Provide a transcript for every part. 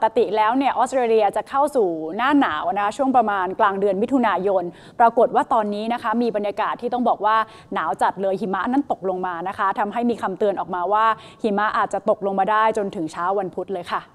กติแล้วเนี่ยออสเตรเลียจะเข้าสู่หน้าหนาวนะคะช่วงประมาณกลางเดือนมิถุนายนปรากฏว่าตอนนี้นะคะมีบรรยากาศที่ต้องบอกว่าหนาวจัดเลยหิมะนั้นตกลงมานะคะทำให้มีคำเตือนออกมาว่าหิมะอาจจะตกลงมาได้จนถึงเช้าวันพุธเลยค่ะ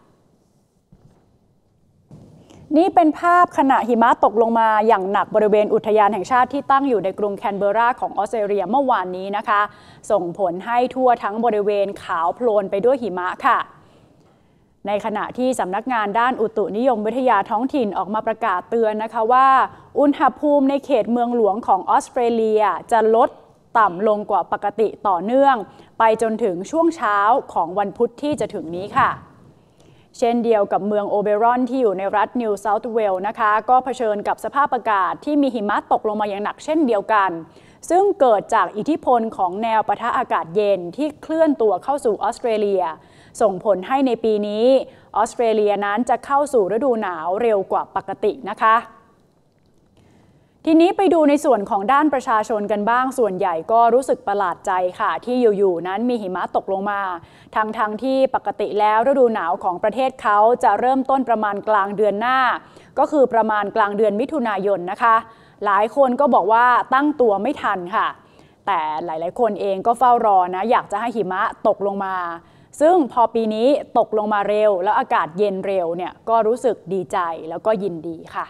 นี่เป็นภาพขณะหิมะตกลงมาอย่างหนักบริเวณอุทยานแห่งชาติที่ตั้งอยู่ในกรุงแคนเบอราของออสเตรเลียเมื่อวานนี้นะคะส่งผลให้ทั่วทั้งบริเวณขาวโพลนไปด้วยหิมะค่ะในขณะที่สำนักงานด้านอุตุนิยมวิทยาท้องถิ่นออกมาประกาศเตือนนะคะว่าอุณหภูมิในเขตเมืองหลวงของออสเตรเลียจะลดต่ำลงกว่าปกติต่อเนื่องไปจนถึงช่วงเช้าของวันพุธที่จะถึงนี้ค่ะเช่นเดียวกับเมืองโอเบรอนที่อยู่ในรัฐนิวเซาท์เวลส์นะคะก็เผชิญกับสภาพอากาศที่มีหิมะตกลงมาอย่างหนักเช่นเดียวกันซึ่งเกิดจากอิทธิพลของแนวปะทะอากาศเย็นที่เคลื่อนตัวเข้าสู่ออสเตรเลียส่งผลให้ในปีนี้ออสเตรเลียนั้นจะเข้าสู่ฤดูหนาวเร็วกว่าปกตินะคะทีนี้ไปดูในส่วนของด้านประชาชนกันบ้างส่วนใหญ่ก็รู้สึกประหลาดใจค่ะที่อยู่ๆนั้นมีหิมะตกลงมาทั้งที่ปกติแล้วฤดูหนาวของประเทศเขาจะเริ่มต้นประมาณกลางเดือนหน้าก็คือประมาณกลางเดือนมิถุนายนนะคะหลายคนก็บอกว่าตั้งตัวไม่ทันค่ะแต่หลายๆคนเองก็เฝ้ารอนะอยากจะให้หิมะตกลงมาซึ่งพอปีนี้ตกลงมาเร็วแล้วอากาศเย็นเร็วเนี่ยก็รู้สึกดีใจแล้วก็ยินดีค่ะ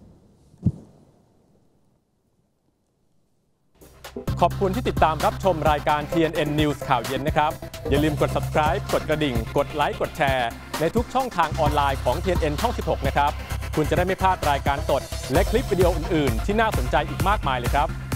ขอบคุณที่ติดตามรับชมรายการ TNN News ข่าวเย็นนะครับอย่าลืมกด subscribe กดกระดิ่งกดไลค์กดแชร์ในทุกช่องทางออนไลน์ของ TNN ช่อง 16 นะครับคุณจะได้ไม่พลาดรายการสดและคลิปวิดีโออื่นๆที่น่าสนใจอีกมากมายเลยครับ